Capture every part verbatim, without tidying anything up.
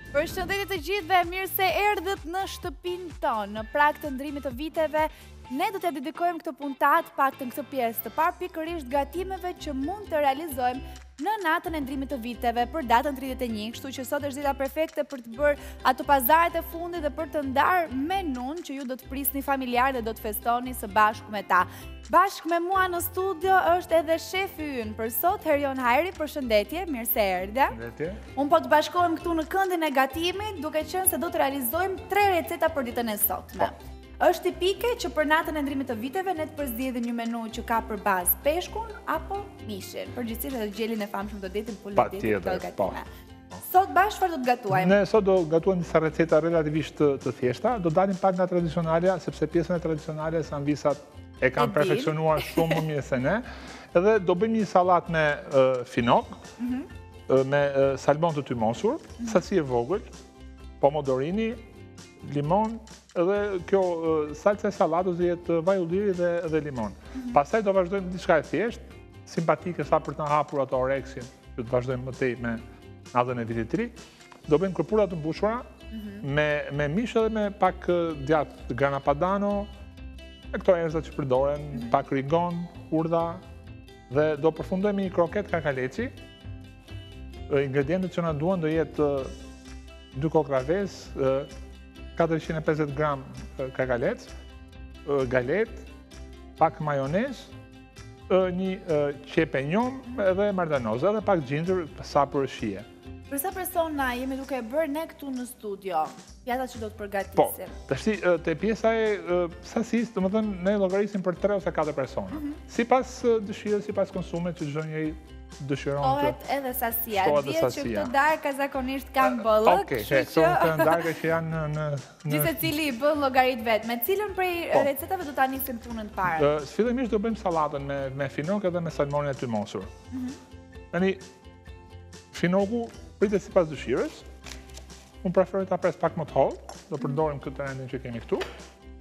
Përshëndetje të gjithëve, mirë se erdhët në shtëpinë tonë. Në prag të ndrimit të viteve, ne do t'ja dedikojmë këtë puntat, paktën këtë pjesë të parë, pikërisht gatimeve që mund të realizojmë në natën e ndrimit të viteve për datën tridhjetë e një, kështu që sot është dita perfekte për të bërë ato pazaret e fundit dhe për të ndarë menun që ju do të prisni familjar dhe do të festoni së bashku me ta. Bashkë me mua në studio është edhe shefi ynë për sot, Herion Hajri, përshëndetje, mirë se erdhe. Përshëndetje. Unë po të bashkohem këtu në këndin e gatimit, duke qenë se do të realizojmë tre receta për ditën e sotme. Është tipike që për natën e ndrimit të viteve ne të përzgjedhim një menu që ka për bazë peshkun apo mishin, përgjithsisht edhe gjelin e famshëm të detit, pulën e detit të gatime. Sot bashkë çfarë do të gatuajmë? Ne sot do gatuajmë disa receta relativisht të, të thjeshta, do dalim pak nga tradicionalja, sepse pjesën e tradicionale sanvisat e kanë perfeksionuar shumë më mirë se ne. Edhe do bëjmë një sallat me uh, finok, mm -hmm. uh, me uh, salmon të tymosur, mm -hmm. sasi e vogël, pomodorini, limon, edhe kjo uh, salca e sallatës do jetë vaj ulliri dhe, dhe limon. Mm -hmm. Pastaj do vazhdojmë diçka e thjesht, simpatike sa për të hapur ato oreksin, që të vazhdojmë më tej me natën e vitit të ri. Do bëjmë kërpura të mbushura, mm -hmm. me, me mish edhe me pak djatë grana padano, e këto erzat që përdoren, mm -hmm. pak rigon, urdha, dhe do përfundojmë një kroket kakaleci. Ingredientet që na duan do jetë dy kokra ves, katërqind e pesëdhjetë gram kakalec, galet, pak majonez, një qepe njom edhe mardanoz, edhe pak ginger sa për shije. Për sa persona jemi duke bërë ne këtu në studio, pjatat që do të përgatisim? Po, tashti te pjesa e sasisë, do të thënë ne llogarisim për tre ose katër persona. Mm -hmm. Sipas dëshirës, sipas konsumit që çdo njeri dëshiron të... Shtohet edhe sasia. Dje që këtë darka zakonisht kanë bollëk. Okej, këto janë darka që janë në... Gjithë cili i bën llogarit vetë. Me cilën prej recetave do ta nisim punën parë? Fillimisht do bëjmë sallatën me finok edhe me salmonin e tymosur. Tani, finoku pritet sipas dëshirës. Unë preferoj ta pres pak më të hollë. Do përdorim këtë rendin që kemi këtu.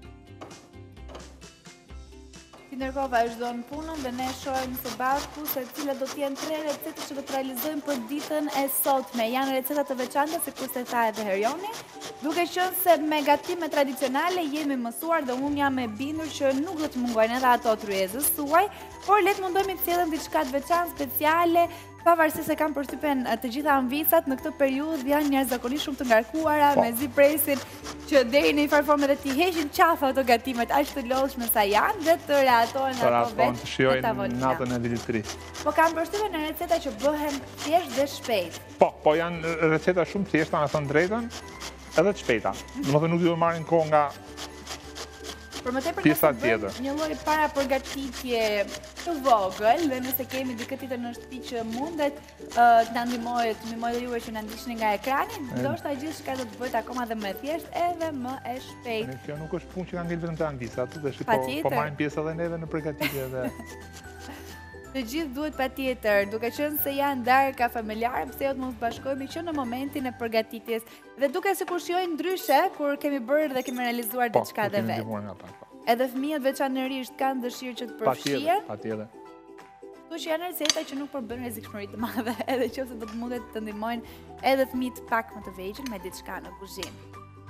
Ndërkohë vazhdon punën dhe ne shohim së bashku se cilat do të jenë tre receta që do të realizojmë për ditën e sotme. Janë receta të veçanta, sikur se tha edhe Herioni, duke qenë se me gatime tradicionale jemi mësuar dhe unë jam e bindur që nuk do të mungojnë edhe ato tryezës suaj, por le të mundohemi të sjellëm diçka të veçantë, speciale, pavarësisht se kanë përshtypjen të gjitha anvisat në këtë periudhë janë njerëzakonisht shumë të ngarkuara, mezi presin që deri në një farë formë edhe t'i heqin qafa ato gatimet aq të lodhshme sa janë dhe të reatohen ato vetë të shijojnë natën e vitit të ri. Po kanë përshtypjen në receta që bëhen thjesht dhe shpejt. Po, po janë receta shumë thjeshta, me thënë drejtën, edhe të shpejta. Domethënë nuk do të marrin kohë nga Për më tepër nëse bëjmë një lloj para përgatitje të vogël dhe nëse kemi dikë tjetër në shtëpi që mundet të na ndihmojë, të ndihmojë juve që na ndiqni nga ekrani, ndoshta gjithçka do të bëhet akoma dhe më thjesht edhe më e shpejtë. Kjo nuk është punë që na ngel vetëm te anvisat, tash po po marrim pjesë edhe neve në përgatitje dhe të gjithë duhet patjetër, duke qenë se janë darka familjare, pse jo të mos bashkohemi që në momentin e përgatitjes. Dhe duke sikur shijojnë ndryshe kur kemi bërë dhe kemi realizuar diçka dhe vetë. Edhe fëmijët veçanërisht kanë dëshirë që të përfshihen. Patjetër. Kështu që janë receta që nuk përbën rrezikshmëri të madhe, edhe nëse do të mundet të ndihmojnë edhe fëmijët pak më të vegjël me diçka në kuzhinë.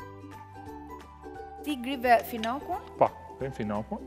Ti grive finokun? Po, bëjmë finokun.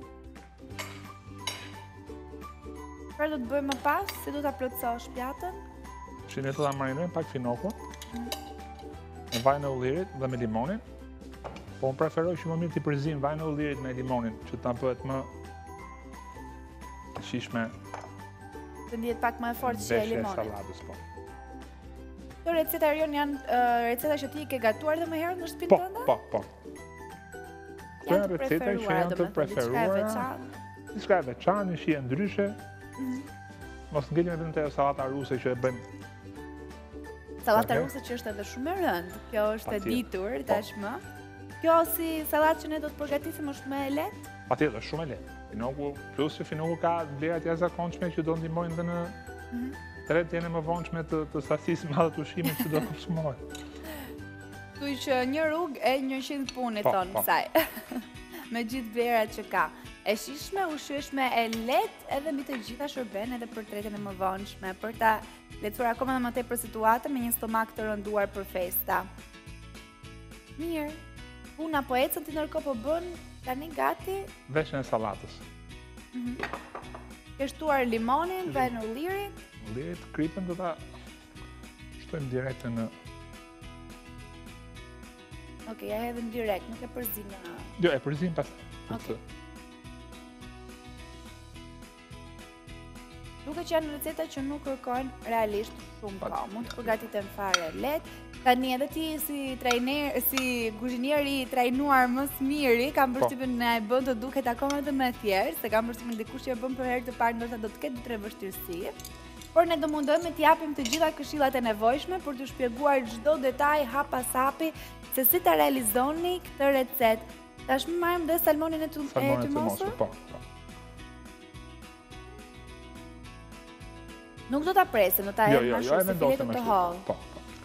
Çfarë do të bëjmë më pas? Si do ta plotësosh pjatën? Shinë të ta marinojmë pak finokun. Me vajin e ullirit dhe me limonin. Po unë preferoj që më mirë t'i përzim vajin e ullirit me limonin, që ta bëhet më shishme. Të ndihet pak më e fortë që e limonit. Beshe sallatës, po. Këto receta Herion janë receta që ti i ke gatuar dhe më herët në shtëpinë tënde? Po, po, po. Janë të preferuara, janë të preferuara. Diçka e veçantë, një shije ndryshe. Mos ngelim vetëm te sallata ruse që e bëjmë. Sallata ruse që është edhe shumë e rëndë. Kjo është e ditur tashmë. Kjo si sallatë që ne do të përgatisim është më e lehtë? Patjetër, shumë e lehtë. Finoku, plus që finoku ka vlera të jashtëzakonshme që do ndihmojnë edhe në tretjen e mëvonshme të, të sasisë madhe të ushqimit që do të konsumohet. Kështu që një rrugë e njëqind punit tonë kësaj. Me gjithë vlerat që ka. E shishme, ushqyeshme, e lehtë edhe mbi të gjitha shërben edhe për tretjen e mëvonshme, për ta lehtësuar akoma më tepër situatën me një stomak të rënduar për festa. Mirë. Puna po ecën ti ndërkohë po bën tani gati Veshën e sallatës. ke shtuar limonin, ven ullirin. Ullirit, kripën do ta shtojmë direkt në... Okej, ja hedhim direkt, nuk e përzim në... Jo, e përzim pas. Okej. Duke që janë receta që nuk kërkojnë realisht shumë kohë, mund të përgatiten fare lehtë. Tani edhe ti si trajner, si kuzhinier i trajnuar më së miri, kam përshtypjen na e bën të duket akoma edhe më thjeshtë, se kam përshtypjen dikush që e bën për herë të parë ndoshta do të ketë dy tre vështirësi. Por ne do mundohemi të japim të gjitha këshillat e nevojshme për t'ju shpjeguar çdo detaj hap pas hapi se si ta realizoni këtë recetë. Tashmë marrim dhe salmonin e tymosur. Po. Nuk do ta presim, do ta Jo, hedhim jo, më jo, e shumë se vendosëm filetë të ashtu. hollë. Po.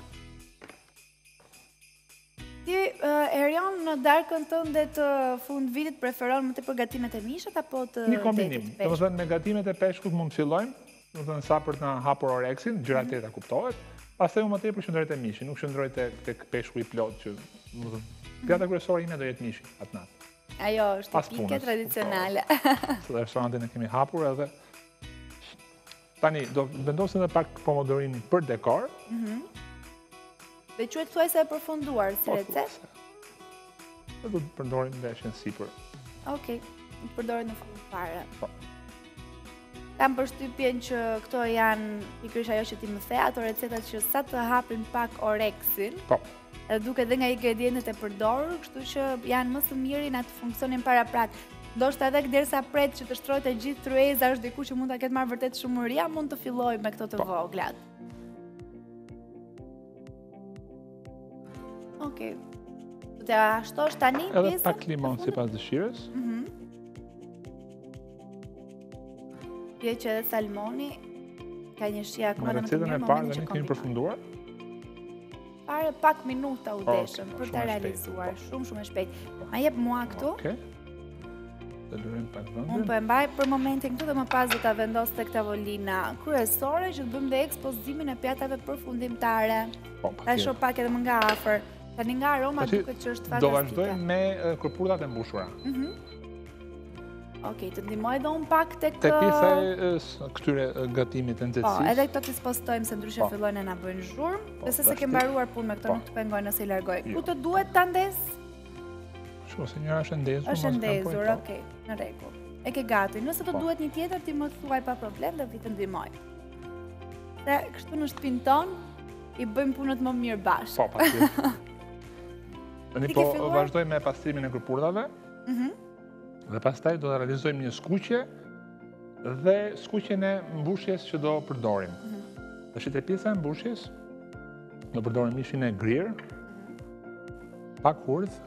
Ti, Erion, në darkën tënde të fund vitit preferon më të përgatimet e mishët apo të Një kombinim. detit Do të thënë me gatimet e peshkut mund të fillojmë, do të thënë sa për të na hapur oreksin, gjëra të tjera kuptohet. Pastaj më tepër qëndroj te mishi, nuk qëndroj tek peshku i plot që, do të thënë, pjata kryesore ime do jetë mishi atë natë. Ajo është pike tradicionale. Se restorantin e kemi hapur edhe tani do vendosim edhe pak pomodorin për dekor. Dhe quhet thuajse e përfunduar si recetë. Dhe do të përdorim veshjen sipër. Okej, do përdorim në fund fare. Po. Kam përshtypjen që këto janë pikërisht ajo që ti më the, ato recetat që sa të hapin pak oreksin. Po. Edhe duke dhe nga ingredientet e përdorur, kështu që janë më së miri na të funksionin paraprak. Ndoshta edhe derisa pret që të shtrohet e gjithë tryeza, është diku që mund ta ketë marrë vërtet shumëria, mund të filloj me këto të voglat. Okej. Do t'ja shtosh tani pjesën? Edhe pak limon sipas dëshirës. Pje që edhe salmoni ka një shija akoma Me në më të recetën mirë e parë momentin dhe që ne kemi përfunduar. Pare pak minuta u deshëm për shumë ta e realizuar, shpejt, shumë shumë e shpejt. Ma jep mua këtu. Okej. Dhe lërim pak Unë vëndin. po e mbaj për momentin këtu dhe më pas do ta vendos tek tavolina kryesore që të bëjmë dhe ekspozimin e pjatave përfundimtare. Po, Ta shoh pak edhe më nga afër. Tani nga aroma duket që është Do fantastike. vazhdojmë me e, kërpurdat e mbushura. Okej, të ndihmoj edhe unë pak tek Tek pjesa e s- këtyre e, gatimit të Po, nxehtësisë. edhe këto të spostojmë se ndryshe Po. fillojnë e na bëjnë zhurmë, Po, dhe se se tash ke ti- mbaruar punë me këto Po. nuk të pengoj nëse i largoj. Jo. Ku të duhet ta ndes? Shumë, se njëra është ndezur. Është mos kam ndezur, pojtë, po. okej, në rregull. E ke gati. Nëse të Po. duhet një tjetër, ti më thuaj pa problem dhe vi të ndihmoj. Se kështu në shtëpinë tonë i bëjmë punët më mirë bashkë. Po, patjetër. Tani Ti po ke filluar? vazhdojmë me pastrimin e kërpurdave. Dhe pastaj do të realizojmë një skuqje dhe skuqjen e mbushjes që do përdorim. Tash te pjesa e mbushjes do përdorim mishin e grirë, pak urdhë,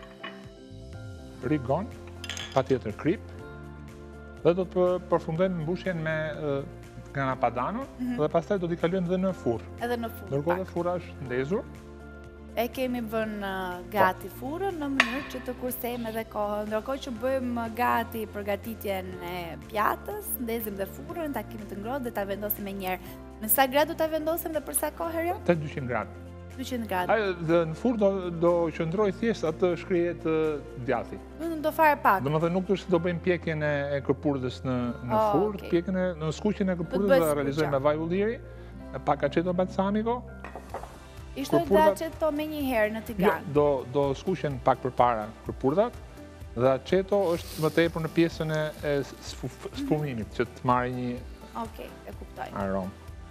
rigon, patjetër krip, dhe do të përfundojmë mbushjen me e, grana padano dhe pastaj do t'i kalojmë dhe në furrë. Edhe në fund. Ndërkohë pak. dhe furra është ndezur. E kemi vënë uh, gati furrën në mënyrë që të kursejmë edhe kohën. Ndërkohë që bëjmë gati përgatitjen e pjatës, ndezim dhe furrën, ta kemi të ngrohtë dhe ta vendosim me njerë. Në sa gradë do ta vendosim dhe për sa kohë herë? Te dyqind gradë. dyqind gradë. Ai dhe në furrë do do qëndroj thjesht atë shkrijet të djathi. Nuk do fare pak. Domethënë nuk është se do bëjmë pjekjen e, e kërpurdhës në në Oh, furrë, okay. pjekjen e në skuqjen e kërpurdhës bëhet do skuqja. realizojmë me vaj ulliri, e pak aceto balsamico. Ishte kërpurdhat- dhe aceto me një herë në Jo, tigan. do do skuqen pak përpara kërpurdhat dhe aceto është më tepër në pjesën e, e sfu- sfumimit që të marrë një Okej, e kuptoj. aromë.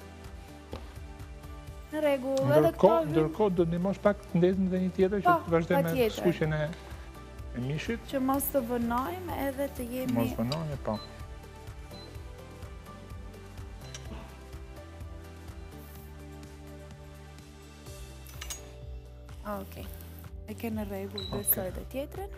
Në rregull, edhe këto Ndërkohë, hyn- ndërkohë do ndihmosh pak të ndezim dhe një tjetër që Po, të vazhdojmë me patjetër. skuqjen e e mishit. që mos të vënojmë edhe të jemi... Mos vënojmë, po. Okej. E ke në rregull, besoj dhe tjetrën.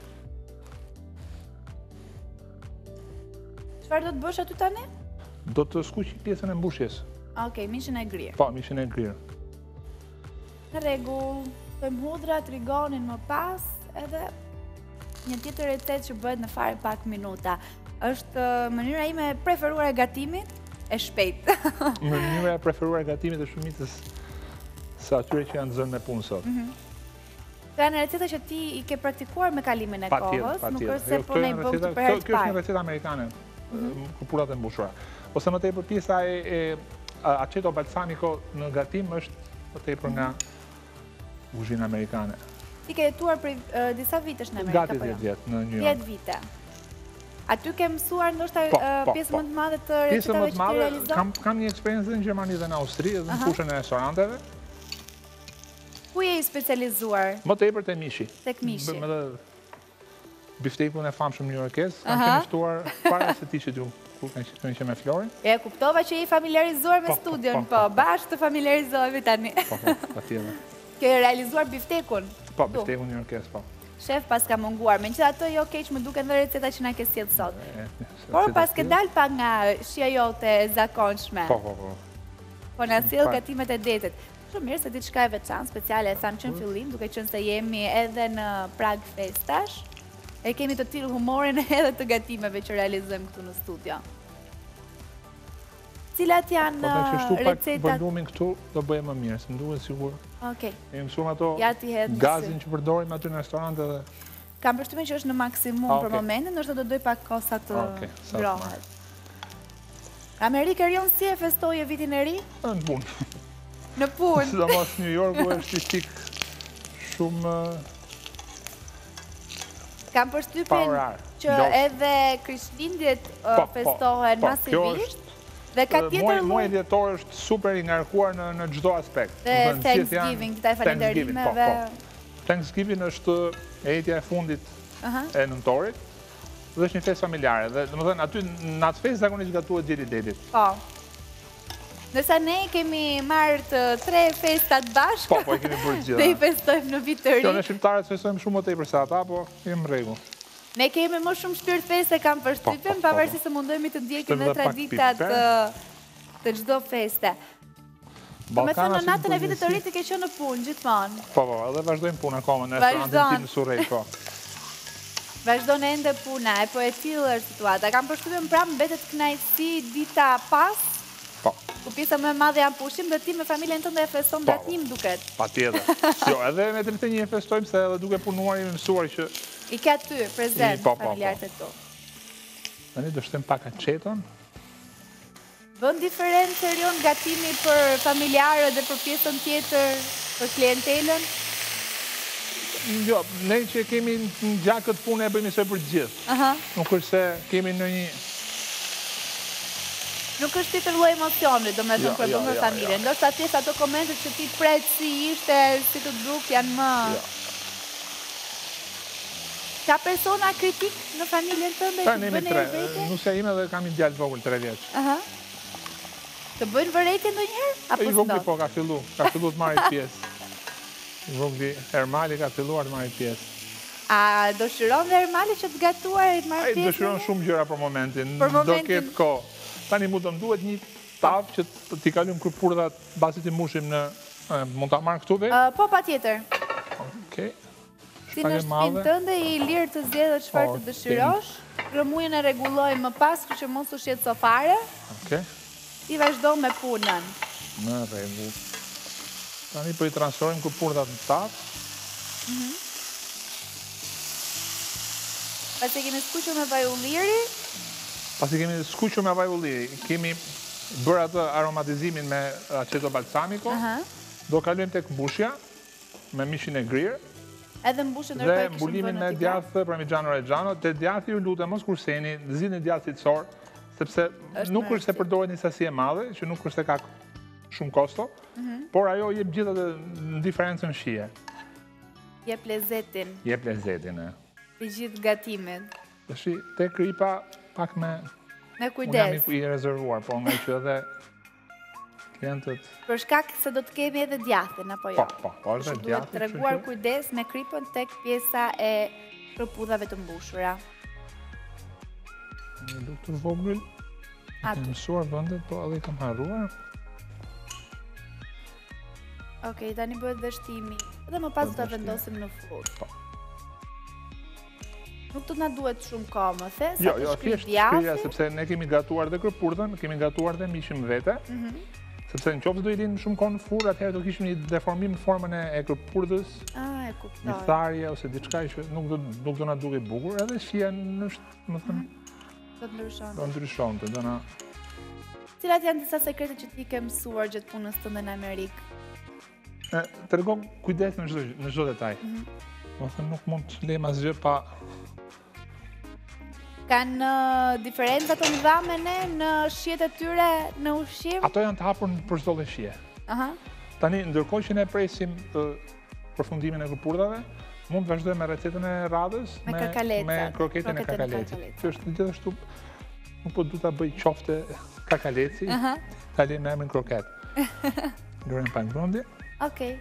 Çfarë do të bësh aty tani? Do të skuqi pjesën e mbushjes. Okej, mishin e grirë. Po, mishin e grirë. Në rregull, them hudra, trigonin më pas, edhe një tjetër recetë që bëhet në fare pak minuta. Është uh, mënyra ime e preferuar e gatimit, e shpejt. Mënyra e preferuar e gatimit të shumicës së atyre që janë zënë me punë sot. Këto janë receta që ti i ke praktikuar me kalimin e kohës, nuk është se Jo, po ne i bëm këtë për herë të Kjo është një parë. recetë amerikane, këpurat e mbushura. Ose më tepër pjesa e aceto balsamico në gatim është më tepër nga kuzhina amerikane. Ti ke jetuar për disa vitesh në Amerikë, Gati apo jo? dhjetë vjet në New York. dhjetë vite. Aty ke mësuar ndoshta pjesë më të madhe të Pjesë më recetave të që ti madhe, realizon? kam një eksperiencë në Gjermani dhe në Austri, dhe në fushën e restoranteve. Ku je i specializuar? Më tepër te mishi. Tek mishi. Me dhe biftekun e famshëm newyorkez, kam qenë ftuar para se ti që du, kur kanë qenë me Florin. E kuptova që je i familiarizuar me studion, po, bashkë të familiarizohemi tani. Po, po, patjetër. Ke realizuar biftekun? Po, biftekun newyorkez, po. Shef pas ka munguar, me që ato jo keq më duke dhe receta që na ke sjellë sot. Por pas ke dal pa nga shija jote e zakonshme. Po, po, po. Po na sjell gatimet e detit. Shumë mirë se diçka e veçantë, speciale e thamë që në fillim, duke qenë se jemi edhe në prag festash, e kemi të tillë humorin edhe të gatimeve që realizojmë këtu në studio. Cilat janë Po, të shtu pak recetat? vërdumin këtu, do bëje më mirë, se më duhet sigur. Okej. E mësuam ato Ja ti hedh në gazin sy. që përdorim aty në restorante dhe... Kam përshtypjen që është në maksimum Ah, për okej. momentin, ndoshta do doj pak kohë sa të Okej, sa të ngrohet. Amerika Rion si e festoje vitin e ri? Në punë. Në punë. Sidomos New Yorku është stik shumë Kam përshtypjen paurar. që Gjoks. edhe Krishtlindjet uh, Po, po, festohen po, masivisht. Dhe ka tjetër Muaj lloj dhjetor është super i ngarkuar në në çdo aspekt. dhe Do të thënë, gjithë janë- Thanksgiving, këta e Thanksgiving, po, falënderimeve. po. Thanksgiving është etja e fundit Aha. e nëntorit dhe është një festë familjare. Dhe domethënë aty në atë festë zakonisht gatuhet gjeli detit. Po. Ndërsa ne kemi marrë të tre festat bashkë. Po, po e kemi bërë gjitha. Dhe i festojmë në vit të Jo, ri. ne shqiptarët festojmë shumë më tepër se ata, po jemi në rregull. Ne kemi më shumë shpirt feste, kam Po, përshtypjen, po, po, pavarësisht se mundohemi të ndjekim Shtem dhe dhe pak traditat piper. të të çdo feste. Po me thënë, në si natën e vitit të përgjithësi- ri ti ke qenë në punë gjithmonë. Po, po, edhe vazhdojmë punë akoma në restorantin Vazhdon. tim në Surrey, po. Vazhdon ende puna, e po e tillë është situata. Kam përshtypjen pra mbetet kënaqësi dita pas, Po, ku pjesa më e madhe janë pushim dhe ti me familjen tënde e feston Po. datnim duket. patjetër. Jo, edhe me tridhjetë e një e festojmë se edhe duke punuar jemi mësuar që I ka ty prezent I, po, po, po. familjarët e tu. tani do shtem pak aceton. Bën diferencë Rion gatimi për familjarët dhe për pjesën tjetër, për klientelën? Jo, ne që kemi në gjatë këtë punë e bëjmë se për gjithë. Aha. Nuk është se kemi në një... Nuk është tjetër lloj emocioni, do me Jo, thënë, kur jo, bën me jo, familjen. jo. Ndoshta atjes ato komentet që ti pret si ishte, si të duk, janë më... Jo. Ka persona kritik në familjen tënde Pra, që ne të me bënë tre, e vërejtje? nusja ime dhe kam një djalë vogël tre vjeç. Aha. Të bëjnë vërejtje ndonjëherë? Apo I vogli s'do? po ka fillu, ka fillu të marrit pjesë. I vogli Ermali ka filluar të marrit pjesë. A dëshiron dhe Ermali që të gatuar i të marrë Ai pjesë? dëshiron në- shumë gjëra për momentin. Për Do momentin. ketë kohë. Tani mu të më duhet një tavë që t- t'i kalojmë kërpurdhat basi t'i mushim në... e, Mund ta marr këtu ve? Ë, Po, pa tjetër. Okej. Si në Shpagë shtëpinë madhe. tënde i lirë të zgjedhë çfarë të Okej. dëshirosh. Rëmujën e rregullojmë më pas, kështu që mos u shqetëso fare. Okej. Ti vazhdo me punën. Në rregull. Tani po i transferojmë kërpurdhat në tavë. Pasi kemi skuqur me vaj ulliri, Pasi kemi skuqur me vaj ulliri, kemi bërë atë aromatizimin me aceto balsamico, aha, do kalojmë tek mbushja me mishin e grirë edhe mbushën dhe mbulimin me djathë Parmigiano Reggiano. Te djathi ju lutem mos kurseni, zini djath cilësor, sepse Është nuk më është se rëndësishme. përdoret një sasi e madhe, që nuk është se ka shumë kosto, por ajo jep gjithë atë në diferencën shije. jep lezetin Jep lezetin e. të gjithë gatimin. Tashi te kripa pak me Me unë jam kujdes. i i rezervuar, po nga që edhe klientët Për shkak se do të kemi edhe djathin, apo jo? po, po, po, është Kështu duhet djathi. të treguar kujdes me kripën tek pjesa e kërpudhave të mbushura. Një luktur vogël. Aty. Kam mësuar vendet, po edhe i kam harruar. Okej, tani bëhet vështimi. Dhe më pas do ta vështimi. vendosim në furrë. Po. Nuk do të na duhet shumë kohë, më the, sa Jo, të jo, shkryj thjesht shkryja, djathi. sepse ne kemi gatuar dhe kërpurdhën, kemi gatuar dhe mishin vete, sepse në qoftë do i linë shumë kohë në furrë, atëherë do kishim një deformim në formën e, e kërpurdhës, Ah, e kuptoj. një tharje ose diçka që nuk do nuk do na duke bukur, edhe shija është, më thënë, Do të ndryshon. do ndryshon të, do na... Cilat janë disa sekrete që ti ke mësuar gjatë punës tënde në Amerikë? Të regon kujdes në çdo në çdo detaj. Më thënë, nuk mund të lejmë asgjë pa... Kanë uh, diferenca të mëdha me ne në shijet e tyre në ushqim? Ato janë të hapur për çdo lloj shije. Aha. Tani, ndërkohë që ne presim uh, përfundimin e këpurdave, mund të vazhdojmë me recetën e radhës, me, karkaleca, me kroketën e karkalecit. Kjo është gjithashtu, nuk po du ta bëj qofte karkaleci, ta lejmë në emrin kroket. Lërem pak brëndi. Okej.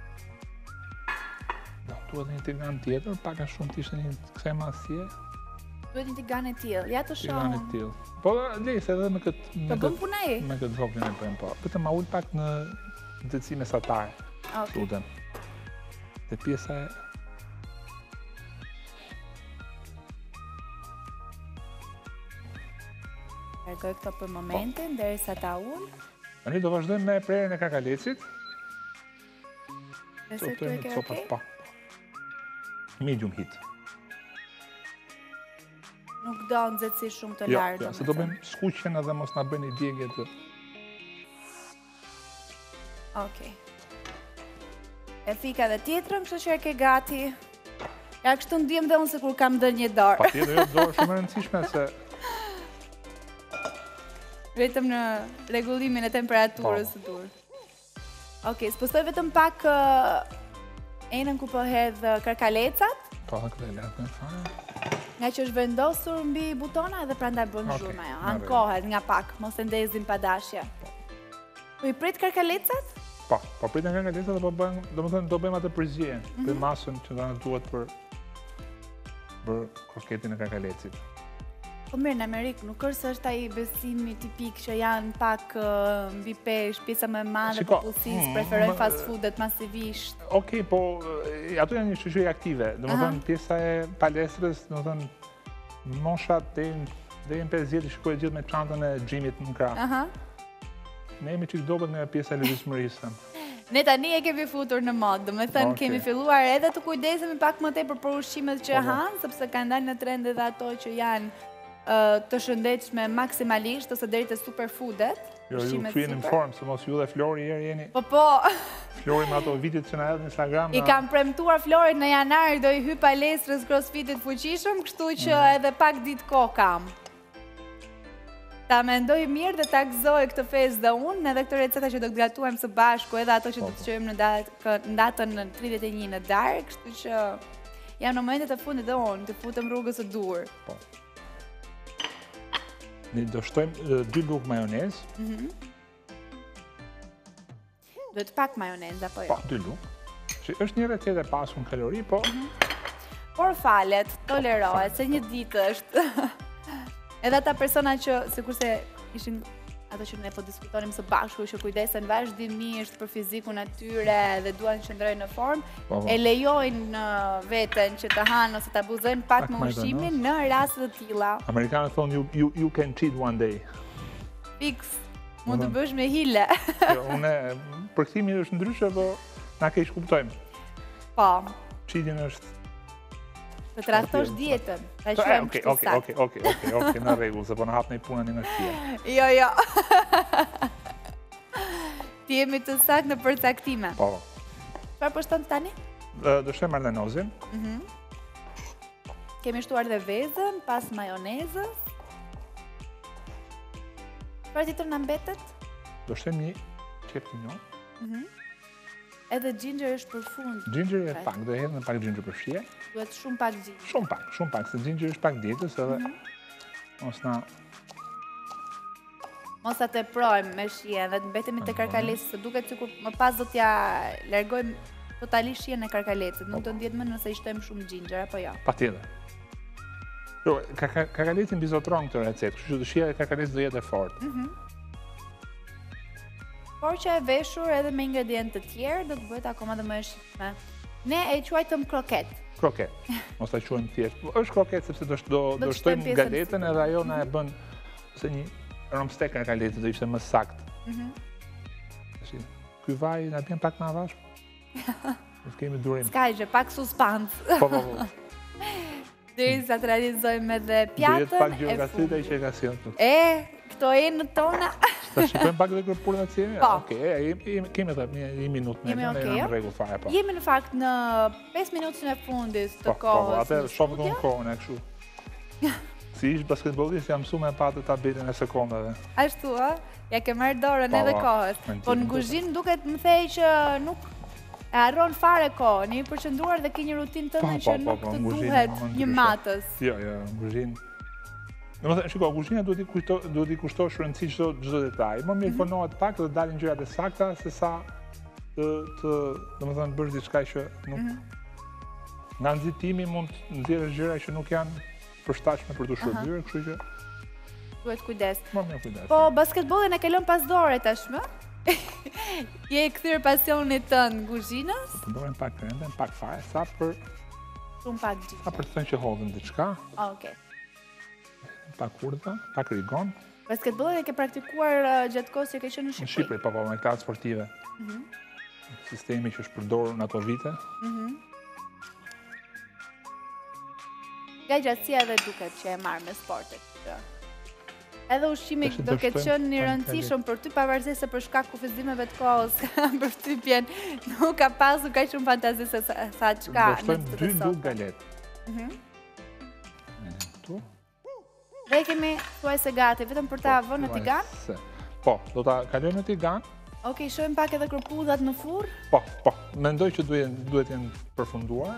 Do, tu edhe një tigan tjetër, pak a shumë të ishte një kësaj masje. Duhet një tigan e tillë, ja të shohim. Tigan e tillë. Po, lejse edhe me këtë... Të bëm puna e? Me këtë voglin e bëjmë, po. Vetëm ma ull pak në nxehtësi mesatare. Okej. Lutem. Dhe pjesa e... Largoj këto për momentin, derisa ta ull. Tani do vazhdojmë me prerjen e kakalecit. Nëse kjo e ke okej? Po. Medium heat. Nuk do nxehtësi shumë të Jo, lartë. jo, se do bëjmë skuqjen edhe mos na bëni djegje të... Okej. E fika dhe tjetrën, kështu që e ke gati. Ja, kështu ndiem dhe unë se kur kam dhënë një dorë. Pa tjetër, jo, dorë shumë e rëndësishme se... Vetëm në rregullimin e temperaturës së dur. Okej, spostoj vetëm pak enën ku po hedh karkalecat. Po, këtë e letë në fare. Nga që është vendosur mbi butona edhe prandaj bën zhurmë ajo. Ankohet nga pak, mos e ndezin pa dashje. Po i prit karkalecat? Po, po pritën karkalecat dhe po bëjmë, do më thënë, do bëjmë atë përzije, për masën që do në duhet për për krosketin e karkalecit. Po mirë, në Amerikë nuk është është ai besimi tipik që janë pak mbi pesh, pjesa më e madhe e popullsisë, preferojnë fast foodet masivisht. Okej, po ato janë një shoqëri aktive. Domethënë pjesa e palestrës, domethënë mosha deri në pesëdhjetë vjet shkojë gjithë me çantën e xhimit në krah. Aha. Ne jemi çik dobët nga pjesa e lëvizshmërisë. Ne tani e kemi futur në mod, do me thënë kemi filluar edhe të kujdesemi pak më tepër për ushqimet që hanë, sepse kanë dalë në trend edhe ato që janë të shëndetshme maksimalisht, ose deri te superfoodet. Jo, ju kryen inform, se mos ju dhe Flori jeri jeni... Po, po... Flori me ato vitit që na edhe në Instagram... I kam premtuar Florit në janar, do i hy palestrës crossfitit fuqishëm, kështu që edhe pak ditë ko kam. Ta mendoj mirë dhe ta gëzoj këtë festë dhe unë, edhe këtë receta që do të gatuajmë së bashku, edhe ato që do të qojmë në datën në tridhjetë e një në darkë, kështu që jam në momentet e fundit dhe unë, të futëm rrugës së dur. Ne do shtojmë dy lugë majonez. Duhet pak majonez, apo jo? Po, dy lugë. Që është një recetë e pasur në kalori, po... Por falet, tolerohet, se një ditë është. Edhe ata persona që, sikurse ishin ato që ne po diskutonim së bashku, që kujdesen vazhdimisht për fizikun e tyre dhe duan të qëndrojnë në formë, e lejojnë veten që të hanë ose të abuzojnë pak me ushqimin në raste të tilla. Amerikanët thonë you can cheat one day. Fix, mund të bësh me hile. Une, përkthimi është ndryshe, po na keq kuptojmë. Po. Cheating është... Të trahtosh dietën, ta quajmë kështu saktë. Okej, okej, okej, okej, në rregull, se po na hap në punën nga shtëpia. Jo, jo. Ti jemi të saktë në përcaktime. Po. Çfarë po shton tani? Do shem ardenozin. Kemi shtuar dhe vezën pas majonezës. Çfarë tjetër na mbetet? Do shem një qepinjon. Edhe ginger është për fund. Ginger e pak, do hedhë në pak ginger për shije. Duhet shumë pak ginger. Shumë pak, shumë pak, se ginger është pak dietës edhe mos na... Mos ta teprojmë me shije dhe të mbetemi te karkaleci, se duket sikur më pas do t'ja largojmë totalisht shijen e karkalecit. Nuk do ndihet më nëse i shtojmë shumë ginger, apo jo? Patjetër. Jo, karkaleci mbizotron këtë recetë, kështu që shija e karkalecit do jetë e fortë. Por që e veshur edhe me ingredientë të tjerë, do të bëhet akoma dhe më e shijshme. Ne e quajtëm kroket. Kroket. Mos ta quajmë thjesht. Është kroket sepse do shtojmë galetën edhe ajo na e bën ose një romstek karkaleci do ishte më saktë. Ky vaj na bën pak më avash. Nuk kemi durim. Ska gjë, pak suspans. Po, po, po. Derisa të realizojmë edhe Do jetë pak pjatën e gjeografita i fundit. që e ka sjellë. E, këto e në tona. Ta shikojmë pak dhe kërpurën atë jemi? Po. Okej, e, jemi- jemi- kemi edhe një, një minutë me Jemi ne, okej, ne ja? në rregull fare, po. Jemi në fakt në pesë minutën e fundit Po, të po, po, kohës atë në shohë studio. në kohën e kështu. Si ish basketbollist jam mësuar me patë tabelën e sekondave. Ashtu, ë? Ja ke marrë dorën Po, edhe po, kohës. në Po në gjithë kuzhinë duket më thej që nuk e harron fare kohën, jemi përqendruar dhe ke një rutinë tënde Po, që po, nuk po, të në kuzhinë, duhet më një ndryshe. matës. Jo, jo, në kuzhinë. Domethënë, shiko, kuzhina duhet i kujto, duhet i kushtosh rëndësi çdo çdo detaj. Më mirë punohet pak dhe dalin gjërat e sakta se sa të të domethënë bësh diçka që nuk nga nxitimi mund të nxjerrësh gjëra që nuk janë përshtatshme për të shërbyer, kështu që Duhet kujdes. më mirë kujdes. Po basketbollin e ke lënë pas dore tashmë? Je kthyer pasionit tënd kuzhinës? Përdoren pak rende, pak fare, sa për Shumë pak sa gjithë. për të thënë që hodhin diçka, Okej. pak urdhë, pak rigon. Basketbollin e ke praktikuar uh, gjatë kohës që ke qenë në Në Shqipëri? Shqipëri, po po, me klasë sportive. Sistemi që është përdorur në ato vite. Nga gjatësia edhe duket që e marrë me sportet. që Edhe ushqimi Tash do do ketë shtojmë qenë një pak rëndësishëm për ty, pavarësisht se për shkak kufizimeve të kohës për shtypjen nuk ka pasur kaq shumë fantazi se sa, sa çka Do në shtojmë të dy të lugë sotme. galet. E, Këtu. Dhe kemi thuajse gati, vetëm për ta vënë në tigan. Se. Po, do ta kalojmë në tigan. Okej, shohim pak edhe kërpudhat në furr. Po, po, mendoj që duhet duhet jenë përfunduar.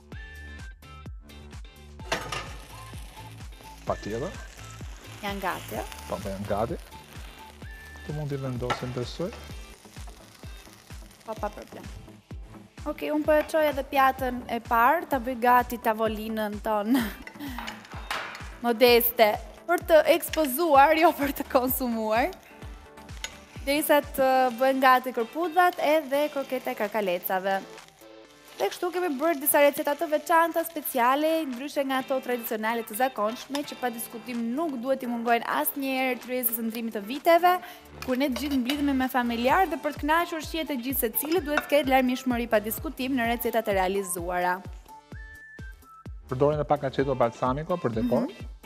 Patjetër. Janë gati, ë? Po, po janë gati. Këtu mund t'i vendosim besoj. Po, pa problem. Okej, unë po e çoj edhe pjatën e parë, ta bëj gati tavolinën tonë modeste për të ekspozuar, jo për të konsumuar. Derisa të bëhen gati kërpudhat edhe kroketa e kakalecave. Dhe kështu kemi bërë disa receta të veçanta, speciale, ndryshe nga ato tradicionale të zakonshme, që pa diskutim nuk duhet i mungojnë asnjëherë tryezës së ndrimit të viteve, kur ne të gjithë mblidhemi me familjar dhe për të kënaqur shihet e gjithë secilit duhet të ketë larmishmëri pa diskutim në recetat e realizuara. Përdorin edhe pak aceto balsamico për dekor.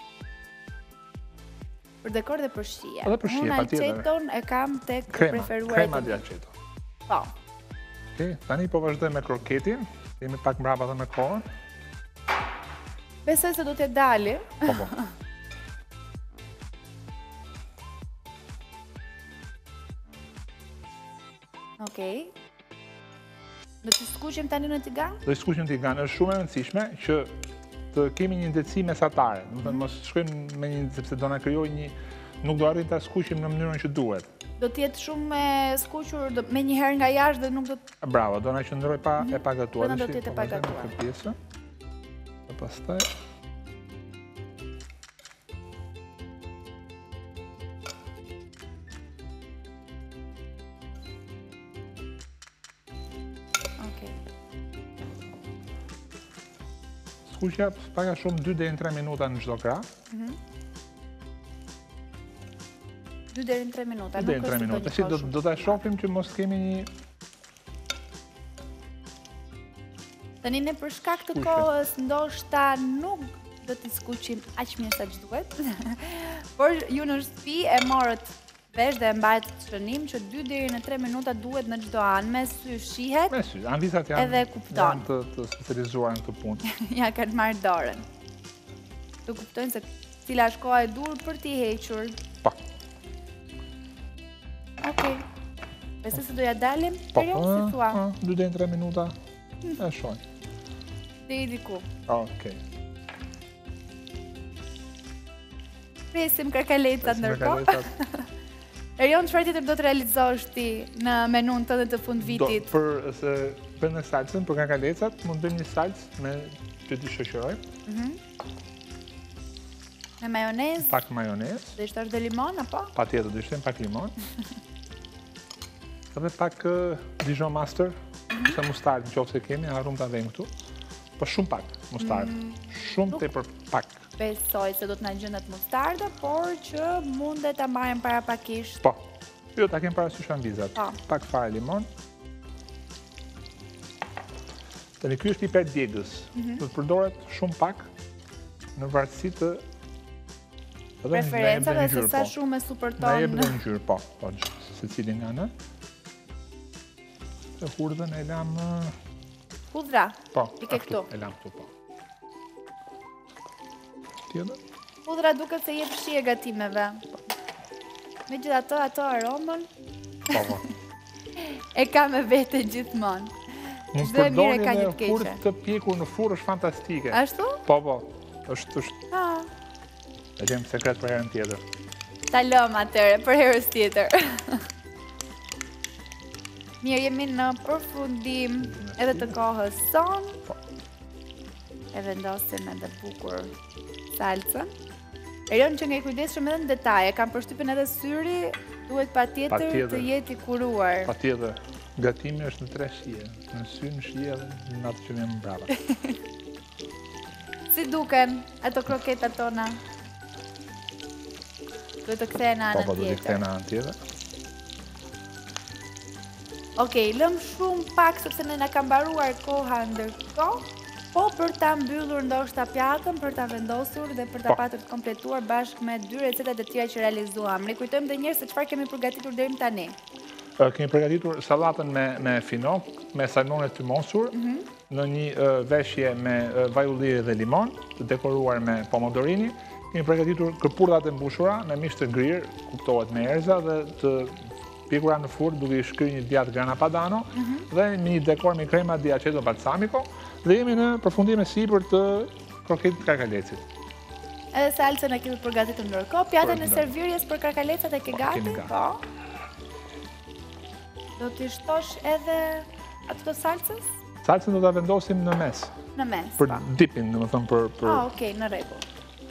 Për dekor dhe për shije. Edhe për shije, Unë patjetër. aceton e kam tek Krema, preferuarit. krema e di mi. aceto. Po. Okej, tani po vazhdojmë me kroketin. Jemi pak mbrapa dhe me kohën. Besoj se do të dali. Po, po. Okej. Do të skuqim tani në tigan? Do i skuqim tigan. Është shumë e rëndësishme që të kemi një nxehtësi mesatare. Do të thënë mos shkojmë me një sepse do na krijojë një nuk do arrim ta skuqim në mënyrën që duhet. Do të jetë shumë e skuqur do- me një herë nga jashtë dhe nuk do të... Bravo, do na qëndroj pa e pagatuar. Vetëm do Dishi, të jetë e po vazhdojmë pagatuar. këtë pjesë. Dhe pastaj Okej. skuqja paka shumë dy deri në tre minuta në çdo krah. dy deri në tre minuta. dy deri në tre është minuta. ndonjë Si kohë do shumë do ta të shohim që mos kemi një Tani ne për shkak të Skuqe. kohës ndoshta nuk do t'i skuqim aq mirë sa ç'duhet. Por ju në shtëpi e morët vesh dhe e mbajt shënim që dy deri në tre minuta duhet në çdo anë me sy shihet, me sy. Anvisat janë Edhe kupton. janë të, të specializuar në këtë punë. ja kanë marrë dorën. Të kuptojnë se cila është koha e dur për t'i hequr. Po. Okej. Besoj se do ja dalim. Po. Perion, si thua? ah, dy deri në tre minuta. E shohim. Deri diku. Okej. Presim krakalecat ndërkohë. Krakalecat. Erion, çfarë tjetër do të realizosh ti në menun tënde të fund Do, vitit? për se për në salsën, për kakalecat, mund bëjmë një salsë me që t'i shoqërojmë, Me majonez, pak majonez, dhe shtosh dhe limon, apo? patjetër do i shtojmë pak limon. Edhe pak uh, Dijon Master, ose mustard nëse kemi, harrum ta vëmë këtu. Po shumë pak mustard. Shumë tepër pak. Besoj se do të na gjendet mustarda, por që mundet ta marrim parapakisht. Po. Jo, ta kem parasysh anvizat. Po. Pak fare limon. Tani ky është piper djegës. Do të përdoret shumë pak në varësi të preferenca dhe se sa shumë e superton. Na jep dhe ngjyrë, po, po, secili nga në. Të hudhrën e lam hudhra. Po, i ke këtu. E lam këtu, po. Tjetër? Hudhra duket se jep shije gatimeve. Megjithatë, ato aromën po, po. e ka me vete gjithmonë. Mund të përdorni edhe hudhë të pjekur në furrë është fantastike. Ashtu? Po, po. Është është. Ah. E kem sekret për herën tjetër. Ta lëm atëre për herës tjetër. Mirë, jemi në përfundim edhe të kohës son. Po. E vendosim edhe bukur salcën. Erion që nga i kujdesshëm edhe në detaje, kam përshtypjen edhe syri duhet patjetër të jetë i kuruar. Patjetër. Gatimi është në tre shije, në sy, në shije dhe në atë që vjen mbrapa. Si duken ato kroketat tona? Duhet të kthehen në anën tjetër. Po, po, duhet të kthehen në anën tjetër. Okej, lëm shumë pak sepse ne na ka mbaruar koha ndërkohë. Po për ta mbyllur ndoshta pjatën, për ta vendosur dhe për ta patur të kompletuar bashkë me dy recetat e tjera që realizuam. Rikujtojmë edhe një herë se çfarë kemi përgatitur deri më tani. Kemi përgatitur salatën me me finok, me salmone të mosur, në një veshje me vaj ulliri dhe limon, të dekoruar me pomodorini. Kemi përgatitur këpurdhat e mbushura me mish të grirë, kuptohet me erza dhe të pikura në furrë duke i shkryr një djatë grana padano dhe me një dekor me krema di aceto balsamico dhe jemi në përfundim e sipër të kroketit karkalecit. Edhe salcën e kemi përgatitur ndërkohë, pjatën e servirjes për karkalecat e ke gati? Po. Do t'i shtosh edhe ato të salcës? Salcën do t'a vendosim në mes. Në mes, për dipin, në më thëmë për... për... Ah, okej, në rregull.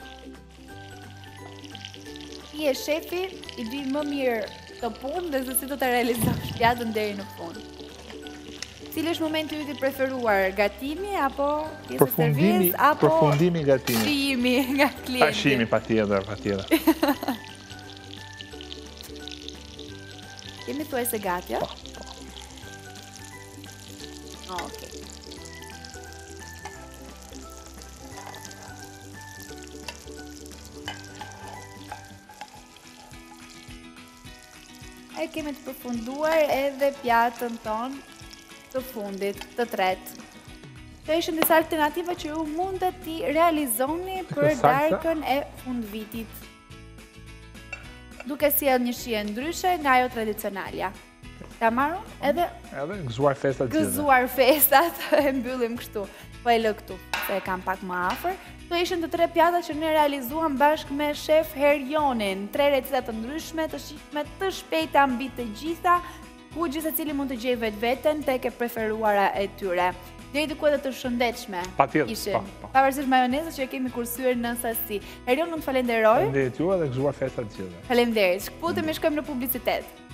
I e shefi, i di më mirë të punë dhe se si do të realizosh pjatën deri në fund. Cili është momenti yt i preferuar, gatimi apo pjesa e servisë apo përfundimi gatimi? Shihimi nga klienti. Pa shihimi patjetër, patjetër. Jemi thuajse gati, a? Po, po. Okej. E kemi të përfunduar edhe pjatën tonë të fundit, të tretë. Të ishën disa alternativa që ju mundet t'i realizoni për darkën e fundvitit. Duke sjell një shije ndryshe nga ajo tradicionalja. Ta marrëm edhe edhe gëzuar festat gjithë. Gëzuar festat e mbyllim kështu. Po e lë këtu, se e kam pak më afër. Këto ishin të tre pjatat që ne realizuam bashkë me shef Herionin. Tre receta të ndryshme, të shijshme, të shpejta mbi të gjitha, ku gjithsecili mund të gjejë vetveten tek e preferuara e tyre. Deri diku edhe të shëndetshme. Patjetër, po. Pavarësisht majonezës që e kemi kursyer në sasi. Herion, unë të falenderoj. Faleminderit juve dhe gëzuar festat gjithë. Faleminderit. Shkputemi, shkojmë në publicitet.